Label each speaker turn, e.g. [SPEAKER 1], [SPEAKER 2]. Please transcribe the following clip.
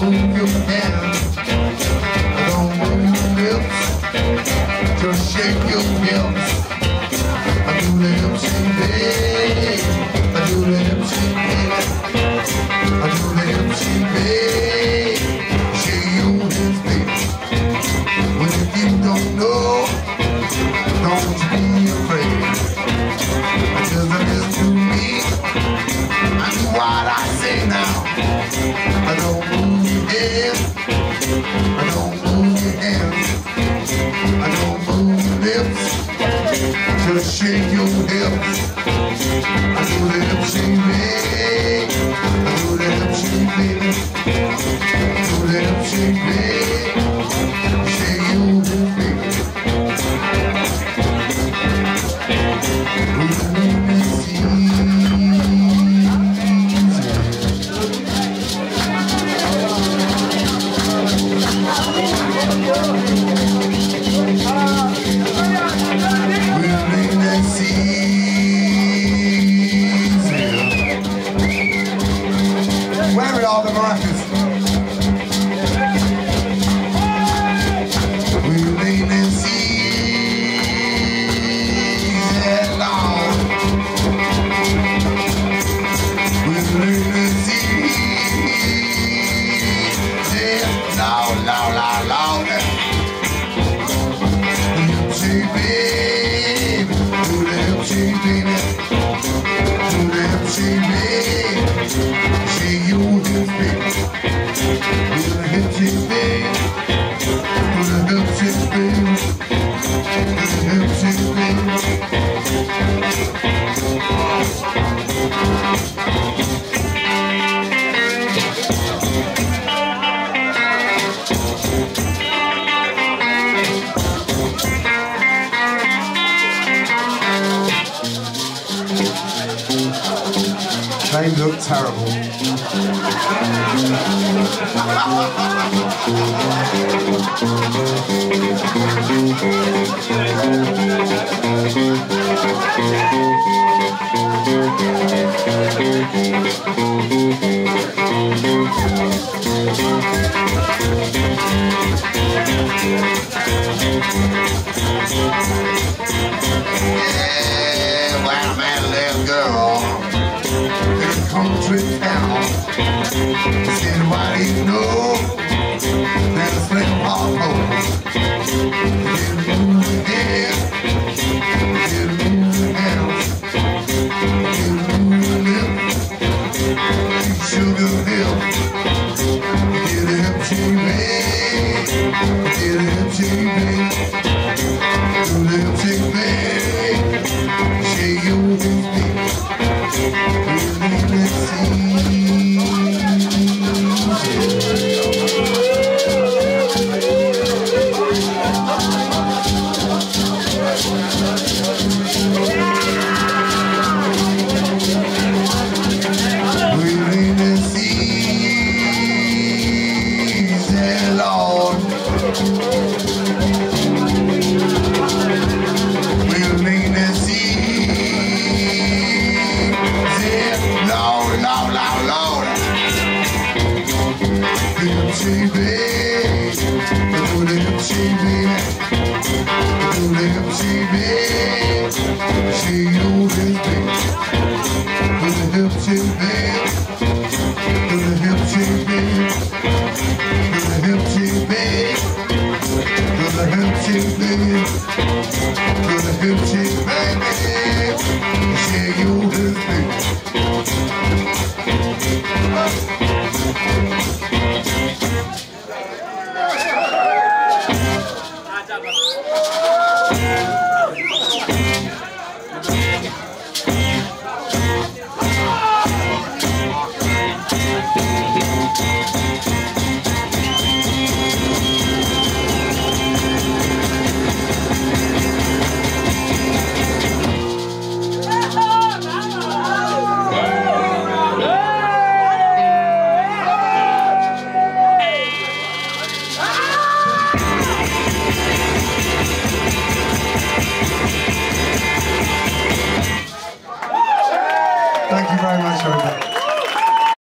[SPEAKER 1] move your hands, don't move your lips, just shake your hips. I do the hip shake, babe. I do the hip shake, babe. I do the hip shake, babe. Shake your hips, babe. Well, if you don't know, don't you be afraid. Just listen to me. I do what I say now. I don't move your head, I don't move your hands, I don't move your lips, just shake your hips. I do the hip shake, babe. I do the hip shake, baby. I do the hip shake, babe. Shake your hips, baby. Where are all the markers? We're leaning seas long. We're leaning seas long, long, long, long. Hip shake, baby. Do the hip shake, baby. Do the hip shake, baby. Shake your hips, baby. Do the hip shake, baby. Do the hip shake, baby. Do the hip shake, baby. They look terrible. Yeah, well, I met a little girl in a country town. Said, why do you know that a slim hot hole? Did move your head, did move your hands, did move your lips, you sugar hips. Did a hip shake, babe. Did a hip shake, babe. Do the hip shake, babe. Shake your hips, babe. Let's see. We're in the seas, Lord. We're in the seas, Lord, Lord, Lord, Lord. Hip shake, babe. Do the hip shake, babe. Do the hip shake, babe. Shake your hips, babe. Do the hip shake, babe. Do the hip shake, babe. Do the hip shake, babe. Do the hip shake, babe. Do the hip shake, babe. Shake your hips, babe. Thank you very much, everybody.